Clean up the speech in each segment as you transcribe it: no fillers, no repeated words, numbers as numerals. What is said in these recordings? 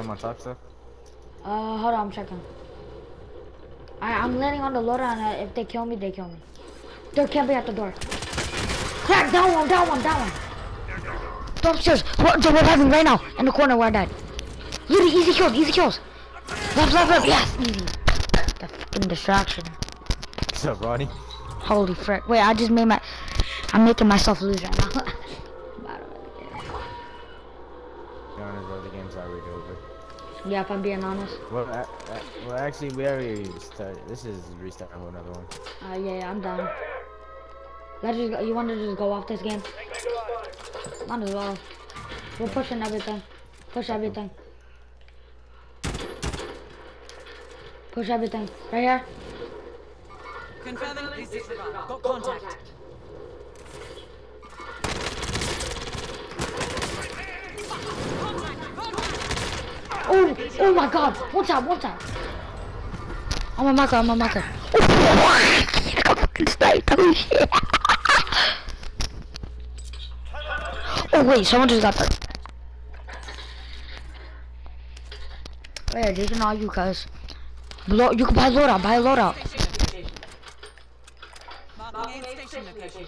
have my top stuff? Hold on, I'm checking. I'm landing on the loader, and if they kill me, they kill me. They're camping at the door. Crack, down one. Go upstairs. What happening right now? In the corner where I died. Literally, easy kills. Left, yes, easy. The fucking distraction. What's up, Ronnie? Holy frick. Wait, I'm making myself lose right now. Be honest, bro, the game's already over. Yeah, if I'm being honest. Well, actually, we already started. This is restarting with another one. Yeah, I'm done. You want to just go off this game? Might as well. We're pushing everything. Push everything. Push everything. Right here. Confirming this disregard. Got contact. Oh my god. One tap. I'm a marker. I got fucking sniped. Holy shit. Oh wait, someone just got that. Wait, these are all you guys. You can buy a loadout. Marking aid station location.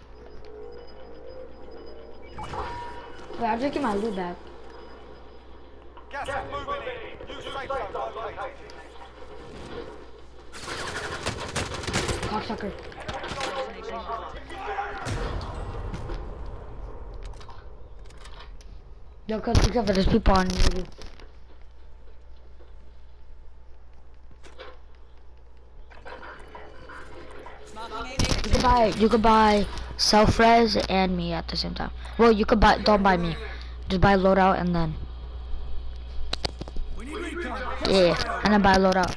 Wait, I'll just get my loot back. Gas is moving in. New safe zone located. Cocksucker. Yo, cause be careful, there's people on you. You could buy self-res and me at the same time. Well, you could don't buy me. Just buy loadout and then. Yeah, and then buy loadout.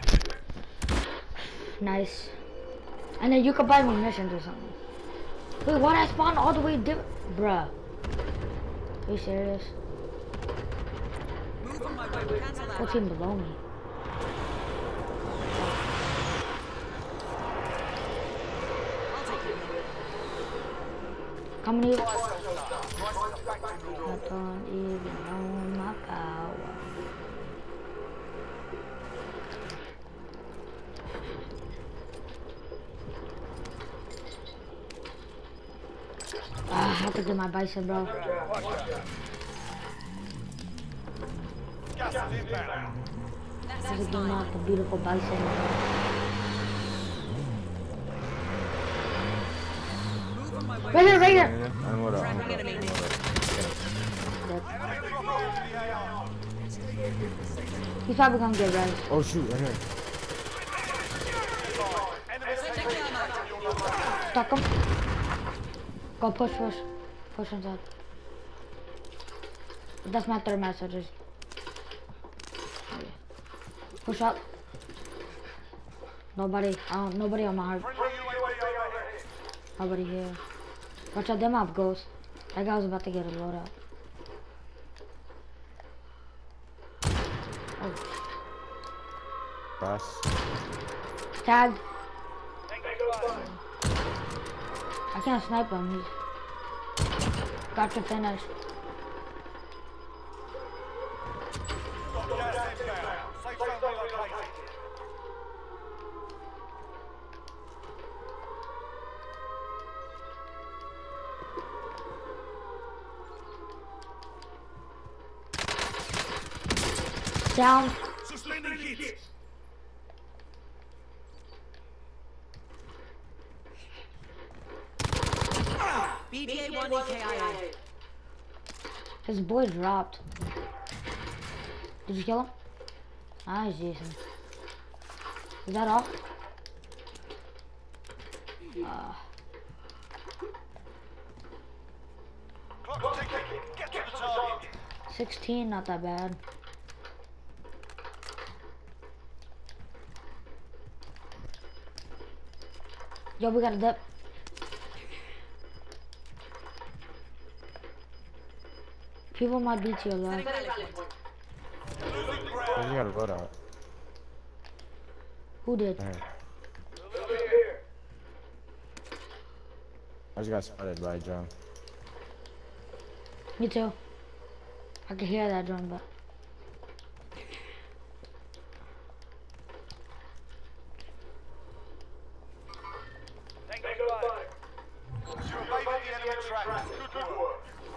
Nice. And then you could buy munitions or something. Wait, why'd I spawn all the way different? Bruh. Are you serious? What's even below me? Come here. I don't even know my power. I have to get my bison, bro. Gas is inbound. I have to get my the beautiful bison. Right here. I'm what up. He's probably gonna get res. Oh shoot, right here. Stuck him. Go push. Push inside. That's my third message. Push up. Nobody on my heart. Nobody here. Watch out, them have ghosts. That guy was about to get a loadout. Oh. Cross. Tagged. I can't snipe him. He's got to finish. Gas inbound. Safe zone relocated. Down. Suspending hits. BDA 1 EKIA. His boy dropped. Did you kill him? Nice, Jason. Is that all? Clock ticking. Get to the target. 16, not that bad. Yo, we got a dip. People might beat you alive. You got a loadout. Who did? Right here. I just got spotted by a drone. Me too. I can hear that drone, but Good work.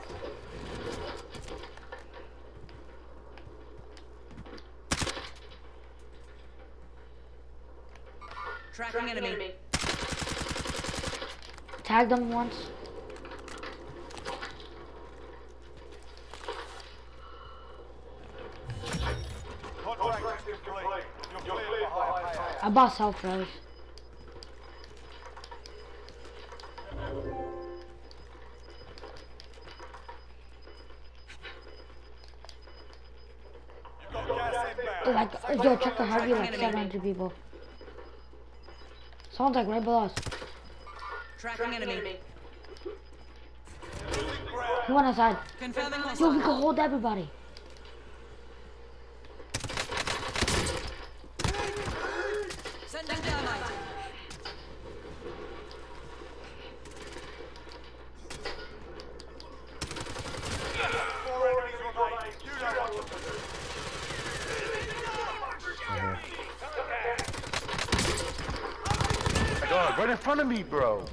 Tracking enemy. Tag them once. Contract is complete. You're clear for higher payout. I bought self res. You've got gas inbound. Like, yo, check the heartbeat, like 700 people. Sounds like right below us. Tracking enemy. Losing ground. He went outside. Confirming Yo, we hostile. can hold everybody. Sending dynamite. Four enemies remain. You know what to do. God, right in front of me, bro.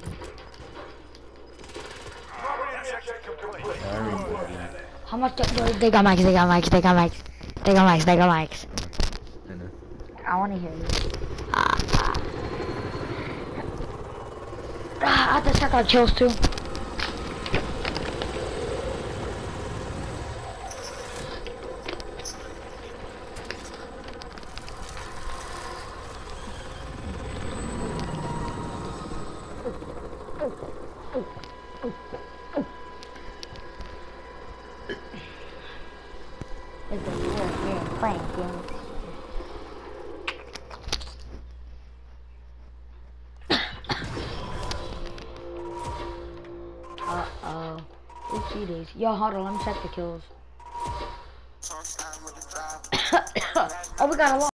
Primary objective complete. How much? They got mics, they got mics, they got mics. They got mics, they got mics. I know. I want to hear you. I have to check out kills too. It's a weird game playing games. Uh-oh. Oopsie days. Yo, hold on, let me check the kills. Oh, we got a lot.